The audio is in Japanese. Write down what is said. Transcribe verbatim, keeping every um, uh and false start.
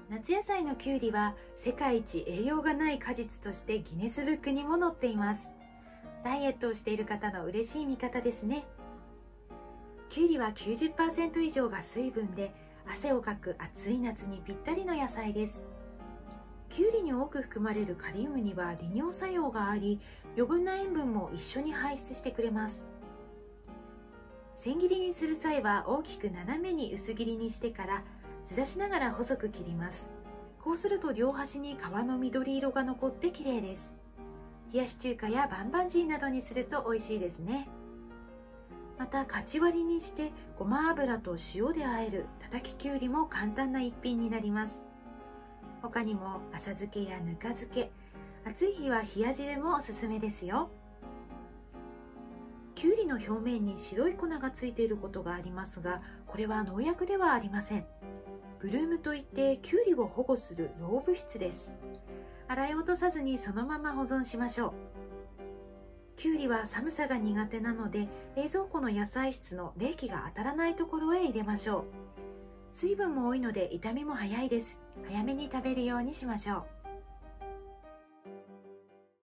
夏野菜のきゅうりは世界一栄養がない果実としてギネスブックにも載っています。ダイエットをしている方の嬉しい味方ですね。きゅうりは きゅうじゅっパーセント 以上が水分で、汗をかく暑い夏にぴったりの野菜です。きゅうりに多く含まれるカリウムには利尿作用があり、余分な塩分も一緒に排出してくれます。千切りにする際は大きく斜めに薄切りにしてからずらしながら細く切ります。こうすると両端に皮の緑色が残って綺麗です。冷やし中華やバンバンジーなどにすると美味しいですね。またかち割りにしてごま油と塩で和えるたたききゅうりも簡単な一品になります。他にも浅漬けやぬか漬け、暑い日は冷や汁もおすすめですよ。きゅうりの表面に白い粉がついていることがありますが、これは農薬ではありません。ブルームといってきゅうりを保護する老物質です。洗い落とさずにそのまま保存しましょう。きゅうりは寒さが苦手なので、冷蔵庫の野菜室の冷気が当たらないところへ入れましょう。水分も多いので傷みも早いです。早めに食べるようにしましょう。